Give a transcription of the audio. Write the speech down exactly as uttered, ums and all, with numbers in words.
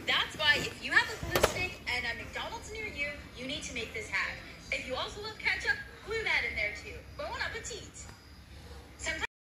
That's why if you have a glue stick and a McDonald's near you, you need to make this hack. If you also love ketchup, glue that in there too. Bon appetit. Sometimes